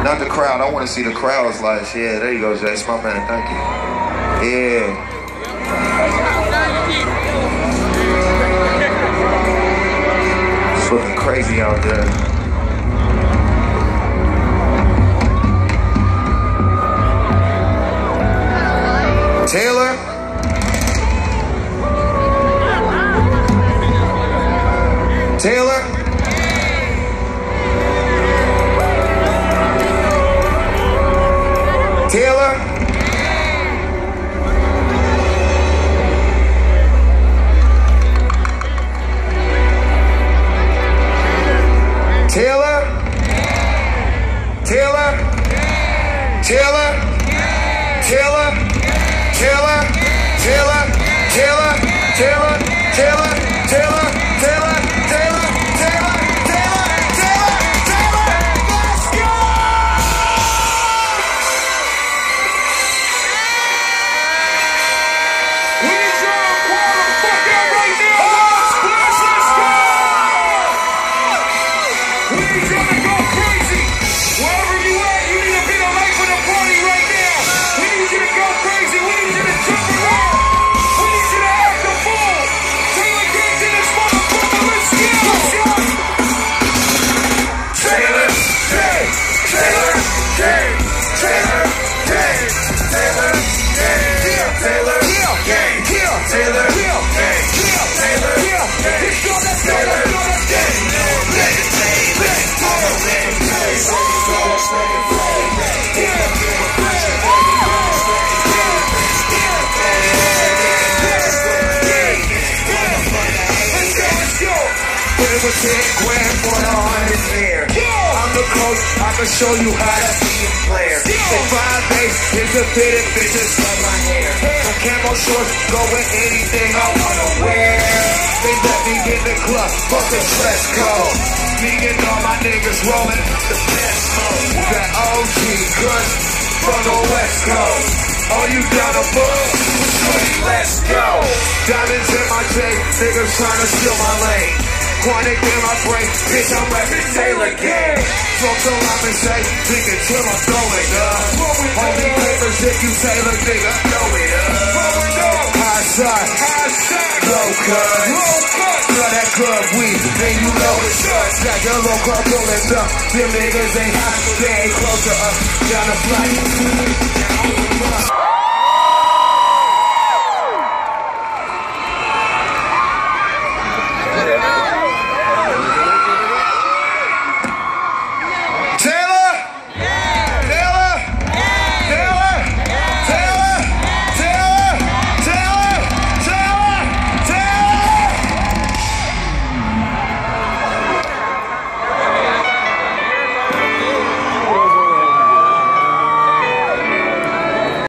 Not the crowd. I want to see the crowd's lights. Yeah, there you go, Jace. My man. Thank you. Yeah. It's looking crazy out there. Taylor. Taylor. Taylor. Taylor. Taylor. Taylor. Taylor. Taylor. Taylor. Taylor. Taylor. Taylor. Taylor. Taylor. Taylor. Taylor. Taylor. Taylor. Taylor. Let's go! We need y'all to call the fuck out right now. Let's go! We need y'all to go crazy. Wherever you at, you need to be the life of the party right now. We need you to go crazy. We need you to jump around. We need you to act the fool. Taylor gets in this motherfucker. Let's go! Taylor, Jay, Taylor, Jay, Taylor, Jay, Taylor, Jay, Taylor, Jay, Taylor, Jay, Taylor, let's go, let's go, let's go, let's go. It was 10 grand for the 100 pair. I'm the coach, I can show you how to be a player. Say 5 days, here's a fitted bitches of my hair. Some camo shorts, go with anything I wanna wear. They let me in the club, fuck the dress code. Me and all my niggas rolling the best mode. That OG guns from the West Coast. Oh, you down the book? Let's go. Diamonds in my chain, niggas trying to steal my lane. Chronic in my brain, bitch, I'm rapping Taylor gang. Smoke so I'm insane, thinking till I'm throwing up. Only papers if you Taylor, nigga, throw it up. High side, low cut. Blow that club weed, then you know it's us. Got your low club pulling up. Them niggas ain't high, they ain't close to us. Down the flight.